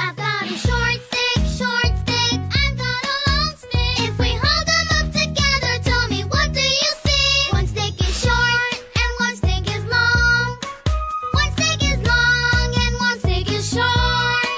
I've got a short stick, I've got a long stick. If we hold them up together, tell me what do you see? One stick is short and one stick is long. One stick is long and one stick is short.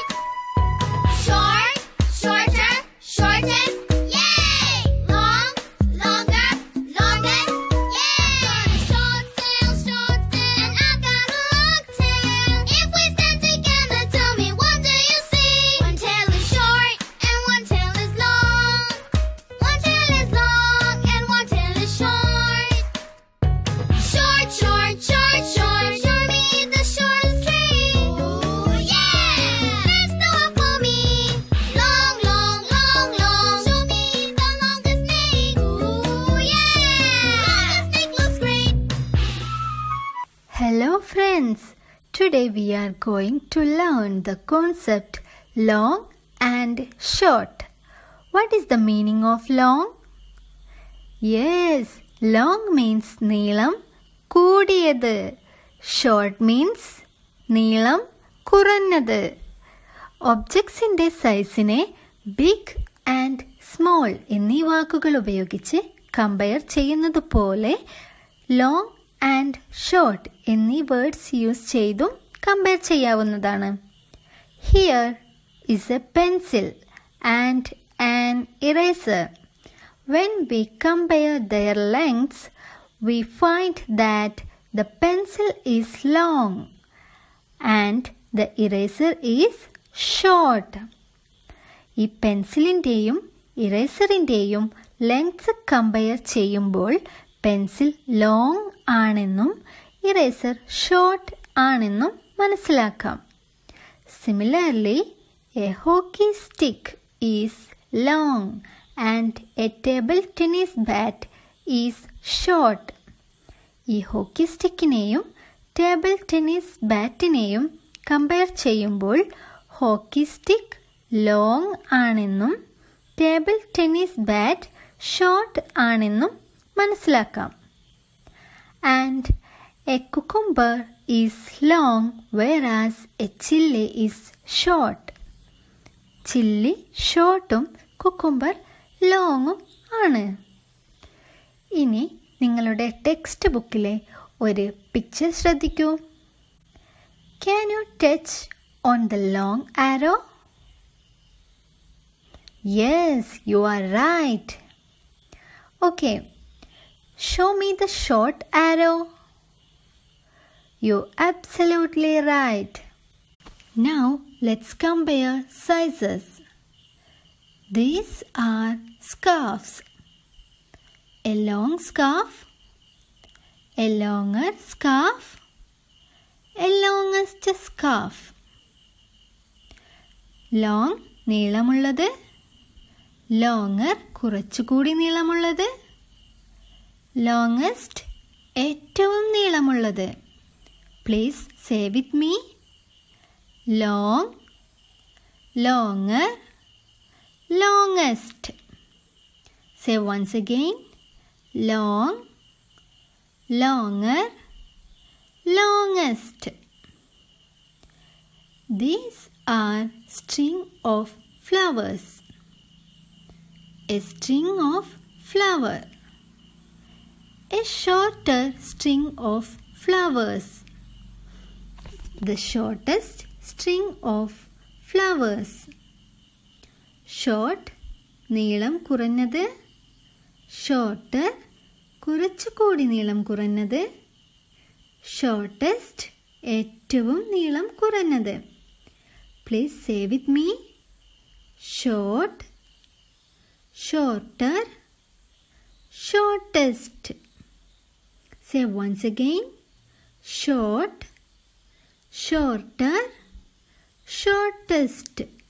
Short, shorter, shortest, yay! Long, longer, longest, yay! Got a short tail, and I've got a long tail. If we stand together, tell me what do you see? One tail is short and one tail is long. One tail is long and one tail is short. Short, short, short, short, show me the shortest tree. Ooh, yeah! Next door for me. Long, long, long, long, show me the longest snake. Ooh, yeah! Longest snake looks great. Hello friends, today we are going to learn the concept long and short. What is the meaning of long? Yes, long means നീളം കൂടിയത്. Short means നീളം കുറഞ്ഞത്. ഒബ്ജക്ട്സിൻ്റെ സൈസിനെ big and small എന്നീ വാക്കുകൾ ഉപയോഗിച്ച് compare ചെയ്യുന്നത് പോലെ ലോങ് ആൻഡ് ഷോർട്ട് എന്നീ വേർഡ്സ് യൂസ് ചെയ്തും കമ്പയർ ചെയ്യാവുന്നതാണ്. Here is a pencil and an eraser. When we compare their lengths, we find that the pencil is long and the eraser is short. ഈ പെൻസിലിൻ്റെയും ഇറേസറിൻ്റെയും lengths compare ചെയ്യുമ്പോൾ pencil long ആണെന്നും eraser short ആണെന്നും മനസ്സിലാക്കാം. Similarly, a hockey stick is long and a table tennis bat is short. ഈ hockey സ്റ്റിക്കിനെയും table tennis ബാറ്റിനെയും കമ്പയർ ചെയ്യുമ്പോൾ ഹോക്കി സ്റ്റിക്ക് ലോങ് ആണെന്നും ടേബിൾ ടെന്നീസ് ബാറ്റ് ഷോർട്ട് ആണെന്നും മനസ്സിലാക്കാം. And a cucumber is long whereas a chilli is short. Chilli ഷോർട്ടും cucumber ലോങ്ങും ആണ്. ഇനി നിങ്ങളുടെ ടെക്സ്റ്റ് ബുക്കിലെ ഒരു പിക്ചർ ശ്രദ്ധിക്കൂ. Can you touch on the long arrow? Yes, you are right. Okay, show me the short arrow. You're absolutely right. Now let's compare sizes. These are scarves. A long scarf, a longer scarf, a longest scarf. Long നീളമുള്ളത്, longer കുറച്ചുകൂടി നീളമുള്ളത്, longest ഏറ്റവും നീളമുള്ളത്. Please say with me. Long, longer, longest. Say once again. Long, longer, longest. These are string of flowers. A string of flower. A shorter string of flowers. The shortest string of flowers. Short നീളം കുറഞ്ഞത്, shorter കുറച്ചുകൂടി നീളം കുറഞ്ഞത്, shortest ഏറ്റവും നീളം കുറഞ്ഞത്. Please say with me. Short, shorter, shortest. Say once again. Short, shorter, shortest.